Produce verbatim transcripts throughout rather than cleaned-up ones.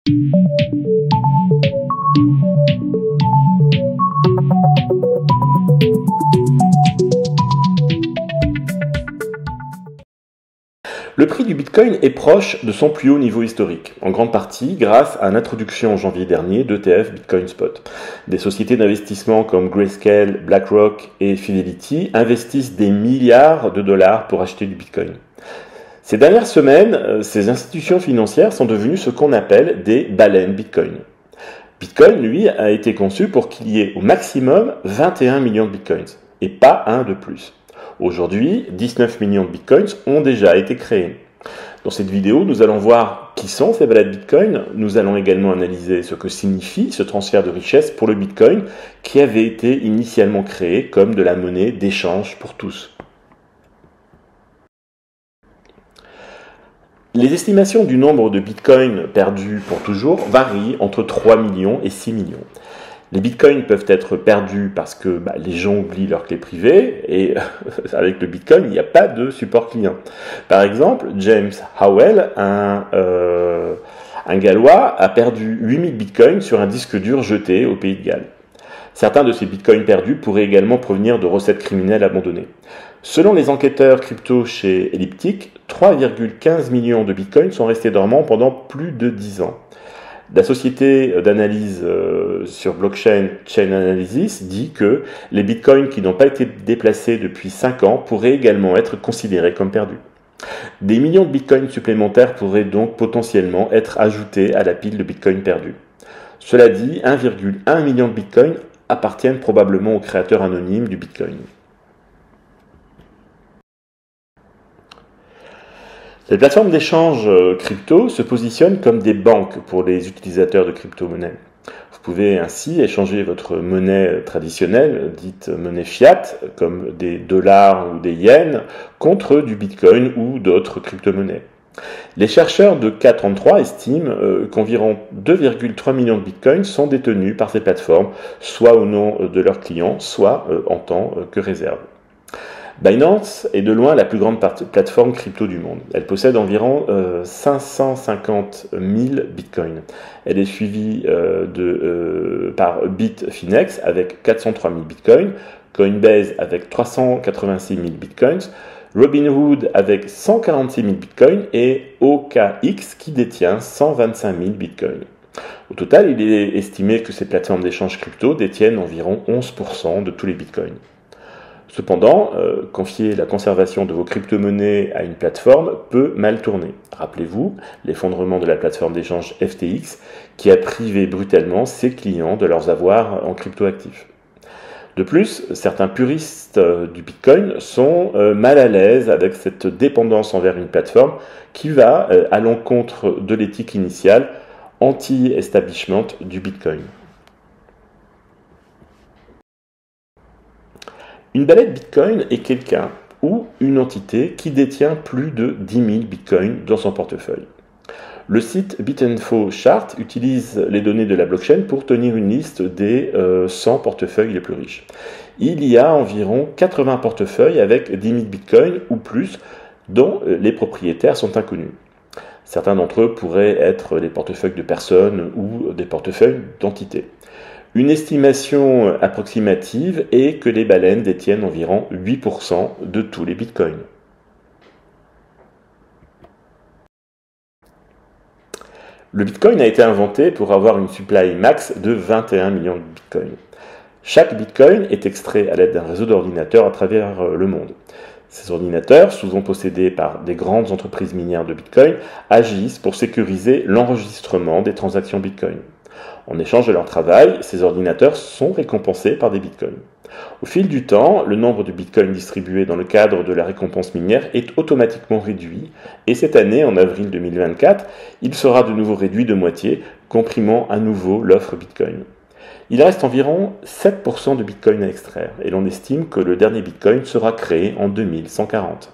Le prix du Bitcoin est proche de son plus haut niveau historique, en grande partie grâce à l'introduction en janvier dernier d'E T F Bitcoin Spot. Des sociétés d'investissement comme Grayscale, BlackRock et Fidelity investissent des milliards de dollars pour acheter du Bitcoin. Ces dernières semaines, ces institutions financières sont devenues ce qu'on appelle des baleines Bitcoin. Bitcoin, lui, a été conçu pour qu'il y ait au maximum vingt et un millions de Bitcoins, et pas un de plus. Aujourd'hui, dix-neuf millions de Bitcoins ont déjà été créés. Dans cette vidéo, nous allons voir qui sont ces baleines Bitcoin. Nous allons également analyser ce que signifie ce transfert de richesse pour le Bitcoin qui avait été initialement créé comme de la monnaie d'échange pour tous. Les estimations du nombre de bitcoins perdus pour toujours varient entre trois millions et six millions. Les bitcoins peuvent être perdus parce que bah, les gens oublient leur clé privée et avec le bitcoin, il n'y a pas de support client. Par exemple, James Howell, un, euh, un Gallois, a perdu huit mille bitcoins sur un disque dur jeté au pays de Galles. Certains de ces bitcoins perdus pourraient également provenir de recettes criminelles abandonnées. Selon les enquêteurs crypto chez Elliptic, trois virgule quinze millions de bitcoins sont restés dormants pendant plus de dix ans. La société d'analyse sur blockchain Chain Analysis dit que les bitcoins qui n'ont pas été déplacés depuis cinq ans pourraient également être considérés comme perdus. Des millions de bitcoins supplémentaires pourraient donc potentiellement être ajoutés à la pile de bitcoins perdus. Cela dit, un virgule un million de bitcoins appartiennent probablement aux créateurs anonymes du bitcoin. Les plateformes d'échange crypto se positionnent comme des banques pour les utilisateurs de crypto-monnaies. Vous pouvez ainsi échanger votre monnaie traditionnelle, dite monnaie fiat, comme des dollars ou des yens, contre du bitcoin ou d'autres crypto-monnaies. Les chercheurs de K trente-trois estiment qu'environ deux virgule trois millions de bitcoins sont détenus par ces plateformes, soit au nom de leurs clients, soit en tant que réserve. Binance est de loin la plus grande plateforme crypto du monde. Elle possède environ euh, cinq cent cinquante mille bitcoins. Elle est suivie euh, de, euh, par Bitfinex avec quatre cent trois mille bitcoins, Coinbase avec trois cent quatre-vingt-six mille bitcoins, Robinhood avec cent quarante-six mille bitcoins et O K X qui détient cent vingt-cinq mille bitcoins. Au total, il est estimé que ces plateformes d'échange crypto détiennent environ onze pour cent de tous les bitcoins. Cependant, euh, confier la conservation de vos crypto-monnaies à une plateforme peut mal tourner. Rappelez-vous l'effondrement de la plateforme d'échange F T X qui a privé brutalement ses clients de leurs avoirs en crypto-actifs. De plus, certains puristes euh, du Bitcoin sont euh, mal à l'aise avec cette dépendance envers une plateforme qui va euh, à l'encontre de l'éthique initiale anti-establishment du Bitcoin. Une baleine Bitcoin est quelqu'un ou une entité qui détient plus de dix mille Bitcoins dans son portefeuille. Le site Bitinfo Chart utilise les données de la blockchain pour tenir une liste des euh, cent portefeuilles les plus riches. Il y a environ quatre-vingts portefeuilles avec dix mille Bitcoins ou plus dont les propriétaires sont inconnus. Certains d'entre eux pourraient être des portefeuilles de personnes ou des portefeuilles d'entités. Une estimation approximative est que les baleines détiennent environ huit pour cent de tous les bitcoins. Le bitcoin a été inventé pour avoir une supply max de vingt et un millions de bitcoins. Chaque bitcoin est extrait à l'aide d'un réseau d'ordinateurs à travers le monde. Ces ordinateurs, souvent possédés par des grandes entreprises minières de bitcoin, agissent pour sécuriser l'enregistrement des transactions bitcoin. En échange de leur travail, ces ordinateurs sont récompensés par des bitcoins. Au fil du temps, le nombre de bitcoins distribués dans le cadre de la récompense minière est automatiquement réduit et cette année, en avril deux mille vingt-quatre, il sera de nouveau réduit de moitié, comprimant à nouveau l'offre bitcoin. Il reste environ sept pour cent de bitcoin à extraire et l'on estime que le dernier bitcoin sera créé en deux mille cent quarante.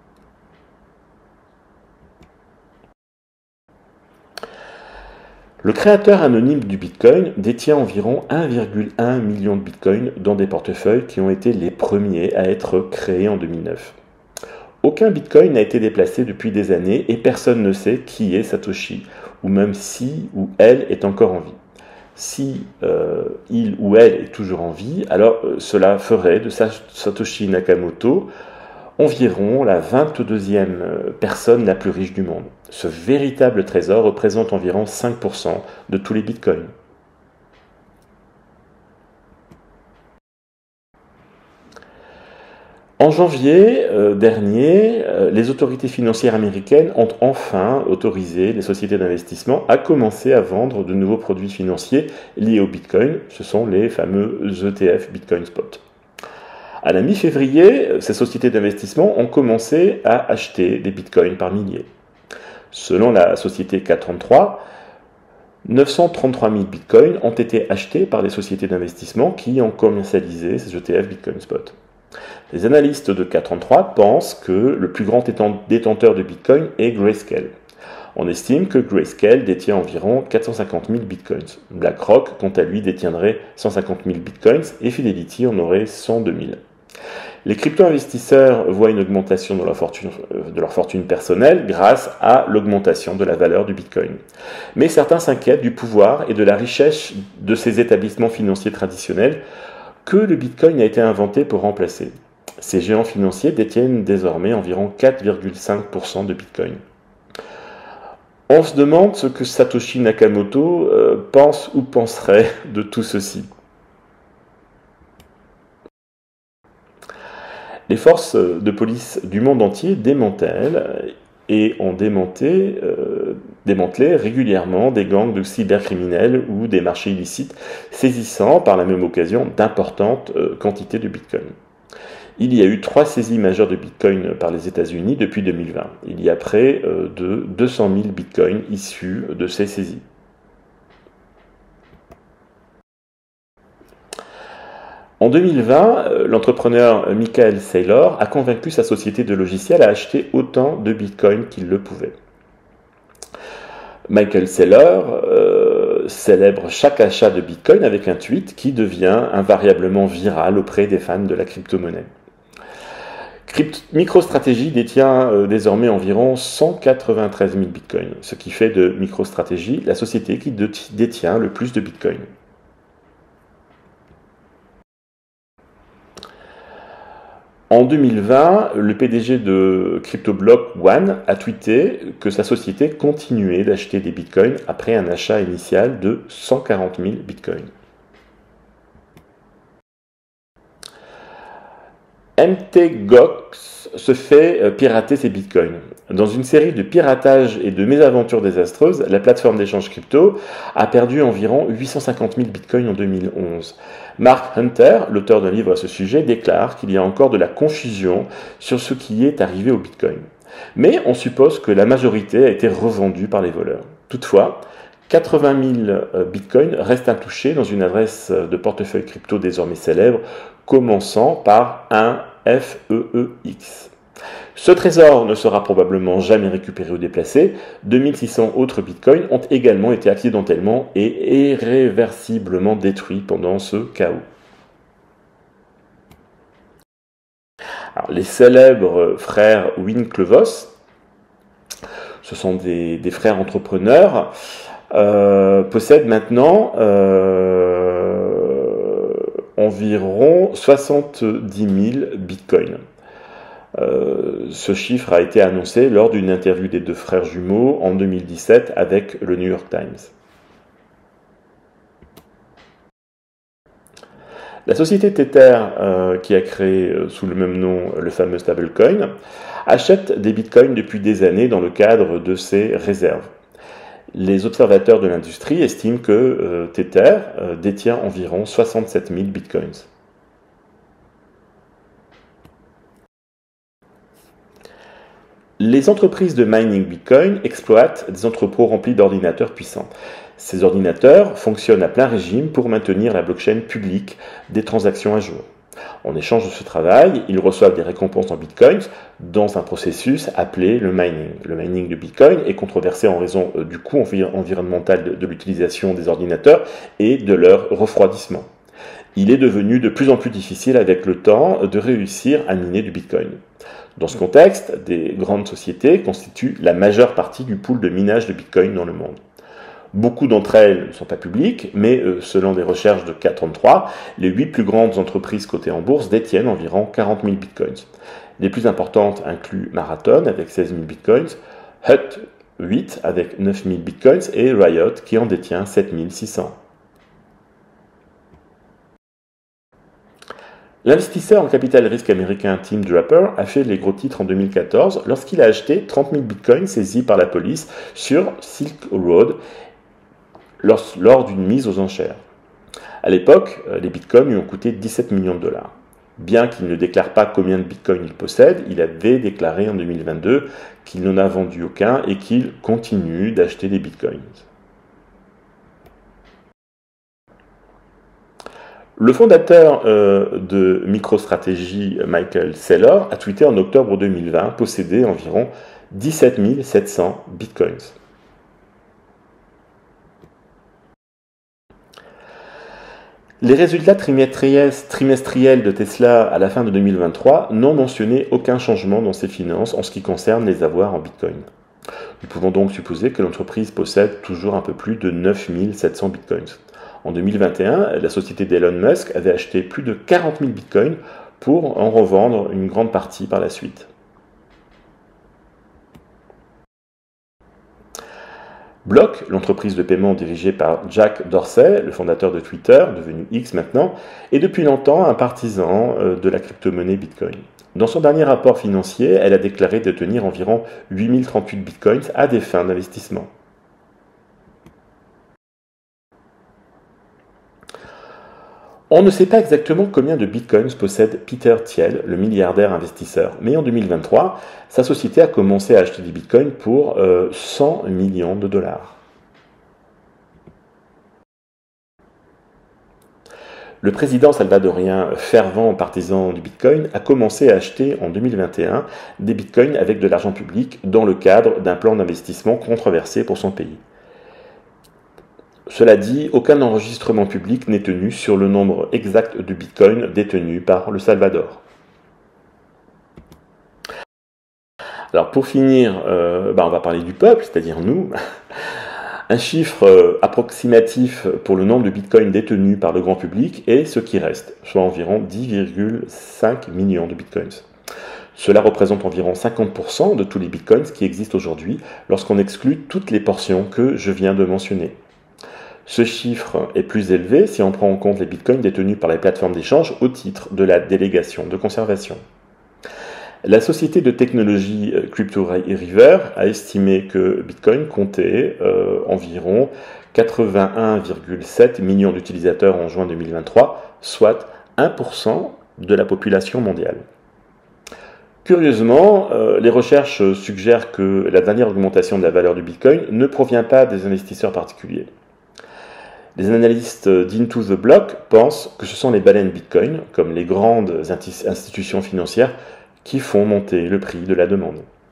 Le créateur anonyme du Bitcoin détient environ un virgule un million de Bitcoins dans des portefeuilles qui ont été les premiers à être créés en deux mille neuf. Aucun Bitcoin n'a été déplacé depuis des années et personne ne sait qui est Satoshi ou même si ou elle est encore en vie. Si euh, il ou elle est toujours en vie, alors euh, cela ferait de Satoshi Nakamoto environ la vingt-deuxième personne la plus riche du monde. Ce véritable trésor représente environ cinq pour cent de tous les bitcoins. En janvier euh, dernier, euh, les autorités financières américaines ont enfin autorisé les sociétés d'investissement à commencer à vendre de nouveaux produits financiers liés au Bitcoin. Ce sont les fameux E T F Bitcoin Spot. À la mi-février, ces sociétés d'investissement ont commencé à acheter des bitcoins par milliers. Selon la société K trente-trois, neuf cent trente-trois mille bitcoins ont été achetés par les sociétés d'investissement qui ont commercialisé ces E T F Bitcoin Spot. Les analystes de K trente-trois pensent que le plus grand détenteur de bitcoin est Grayscale. On estime que Grayscale détient environ quatre cent cinquante mille bitcoins. BlackRock, quant à lui, détiendrait cent cinquante mille bitcoins et Fidelity en aurait cent deux mille. Les crypto-investisseurs voient une augmentation de leur, fortune, de leur fortune personnelle grâce à l'augmentation de la valeur du bitcoin. Mais certains s'inquiètent du pouvoir et de la richesse de ces établissements financiers traditionnels que le bitcoin a été inventé pour remplacer. Ces géants financiers détiennent désormais environ quatre virgule cinq pour cent de bitcoin. On se demande ce que Satoshi Nakamoto euh, pense ou penserait de tout ceci. Les forces de police du monde entier démantèlent et ont démantelé, euh, démantelé régulièrement des gangs de cybercriminels ou des marchés illicites, saisissant par la même occasion d'importantes euh, quantités de bitcoin. Il y a eu trois saisies majeures de bitcoin par les États-Unis depuis deux mille vingt. Il y a près euh, de deux cent mille bitcoins issus de ces saisies. En deux mille vingt, l'entrepreneur Michael Saylor a convaincu sa société de logiciels à acheter autant de bitcoin qu'il le pouvait. Michael Saylor euh, célèbre chaque achat de bitcoin avec un tweet qui devient invariablement viral auprès des fans de la crypto-monnaie. MicroStrategy détient euh, désormais environ cent quatre-vingt-treize mille bitcoins, ce qui fait de MicroStrategy la société qui détient le plus de bitcoins. En deux mille vingt, le P D G de CryptoBlock One a tweeté que sa société continuait d'acheter des bitcoins après un achat initial de cent quarante mille bitcoins. M T Gox se fait pirater ses bitcoins. Dans une série de piratages et de mésaventures désastreuses, la plateforme d'échange crypto a perdu environ huit cent cinquante mille bitcoins en deux mille onze. Mark Hunter, l'auteur d'un livre à ce sujet, déclare qu'il y a encore de la confusion sur ce qui est arrivé au bitcoin. Mais on suppose que la majorité a été revendue par les voleurs. Toutefois, quatre-vingt mille bitcoins restent intouchés dans une adresse de portefeuille crypto désormais célèbre, commençant par un F E E X. Ce trésor ne sera probablement jamais récupéré ou déplacé. deux mille six cents autres bitcoins ont également été accidentellement et irréversiblement détruits pendant ce chaos. Alors, les célèbres frères Winklevoss, ce sont des, des frères entrepreneurs, euh, possèdent maintenant euh, environ soixante-dix mille bitcoins. Euh, ce chiffre a été annoncé lors d'une interview des deux frères jumeaux en deux mille dix-sept avec le New York Times. La société Tether, euh, qui a créé euh, sous le même nom le fameux stablecoin, achète des bitcoins depuis des années dans le cadre de ses réserves. Les observateurs de l'industrie estiment que euh, Tether euh, détient environ soixante-sept mille bitcoins. Les entreprises de mining Bitcoin exploitent des entrepôts remplis d'ordinateurs puissants. Ces ordinateurs fonctionnent à plein régime pour maintenir la blockchain publique des transactions à jour. En échange de ce travail, ils reçoivent des récompenses en Bitcoins dans un processus appelé le mining. Le mining de Bitcoin est controversé en raison du coût environnemental de, de l'utilisation des ordinateurs et de leur refroidissement. Il est devenu de plus en plus difficile avec le temps de réussir à miner du Bitcoin. Dans ce contexte, des grandes sociétés constituent la majeure partie du pool de minage de Bitcoin dans le monde. Beaucoup d'entre elles ne sont pas publiques, mais euh, selon des recherches de K trente-trois, les huit plus grandes entreprises cotées en bourse détiennent environ quarante mille bitcoins. Les plus importantes incluent Marathon avec seize mille bitcoins, Hut huit avec neuf mille bitcoins et Riot qui en détient sept mille six cents. L'investisseur en capital risque américain Tim Draper a fait les gros titres en deux mille quatorze lorsqu'il a acheté trente mille bitcoins saisis par la police sur Silk Road lors, lors d'une mise aux enchères. À l'époque, les bitcoins lui ont coûté dix-sept millions de dollars. Bien qu'il ne déclare pas combien de bitcoins il possède, il avait déclaré en deux mille vingt-deux qu'il n'en a vendu aucun et qu'il continue d'acheter des bitcoins. Le fondateur euh, de MicroStrategy, Michael Saylor, a tweeté en octobre deux mille vingt posséder environ dix-sept mille sept cents bitcoins. Les résultats trimestriels de Tesla à la fin de deux mille vingt-trois n'ont mentionné aucun changement dans ses finances en ce qui concerne les avoirs en bitcoin. Nous pouvons donc supposer que l'entreprise possède toujours un peu plus de neuf mille sept cents bitcoins. En deux mille vingt et un, la société d'Elon Musk avait acheté plus de quarante mille bitcoins pour en revendre une grande partie par la suite. Block, l'entreprise de paiement dirigée par Jack Dorsey, le fondateur de Twitter, devenu X maintenant, est depuis longtemps un partisan de la crypto-monnaie Bitcoin. Dans son dernier rapport financier, elle a déclaré détenir environ huit mille trente-huit bitcoins à des fins d'investissement. On ne sait pas exactement combien de bitcoins possède Peter Thiel, le milliardaire investisseur, mais en deux mille vingt-trois, sa société a commencé à acheter des bitcoins pour euh, cent millions de dollars. Le président salvadorien, fervent partisan du bitcoin, a commencé à acheter en deux mille vingt et un des bitcoins avec de l'argent public dans le cadre d'un plan d'investissement controversé pour son pays. Cela dit, aucun enregistrement public n'est tenu sur le nombre exact de bitcoins détenus par le Salvador. Alors pour finir, euh, bah on va parler du peuple, c'est-à-dire nous. Un chiffre euh, approximatif pour le nombre de bitcoins détenus par le grand public est ce qui reste, soit environ dix virgule cinq millions de bitcoins. Cela représente environ cinquante pour cent de tous les bitcoins qui existent aujourd'hui lorsqu'on exclut toutes les portions que je viens de mentionner. Ce chiffre est plus élevé si on prend en compte les bitcoins détenus par les plateformes d'échange au titre de la délégation de conservation. La société de technologie CryptoRiver a estimé que Bitcoin comptait euh, environ quatre-vingt-un virgule sept millions d'utilisateurs en juin deux mille vingt-trois, soit un pour cent de la population mondiale. Curieusement, euh, les recherches suggèrent que la dernière augmentation de la valeur du Bitcoin ne provient pas des investisseurs particuliers. Les analystes d'Into the Block pensent que ce sont les baleines Bitcoin, comme les grandes institutions financières, qui font monter le prix de la demande.